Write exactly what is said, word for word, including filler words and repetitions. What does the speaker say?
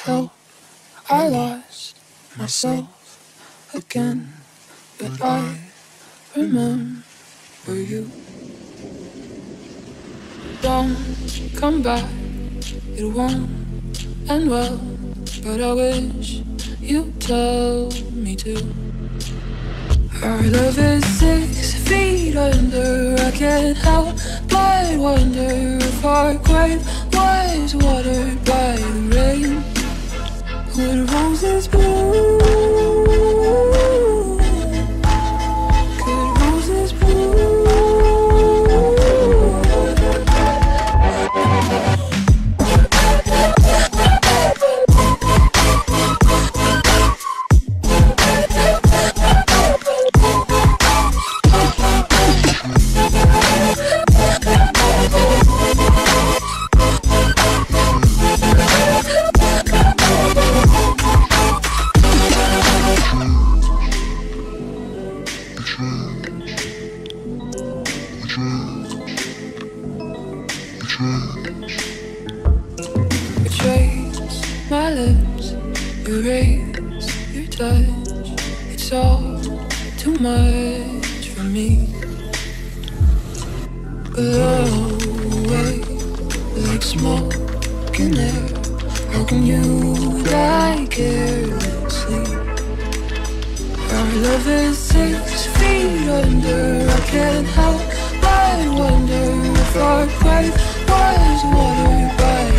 felt I lost myself again, but I remember you. Don't come back, it won't end well, but I wish you'd tell me to. Our love is six feet under, I can't help but wonder if our grave was watered by the rain. Would roses bloom? Could roses bloom? Retrace my lips, erase your touch. It's all too much for me. Blow away like smoke in air. How can you die carelessly? Our love is six feet under, I can't help but wonder if our grave was watered by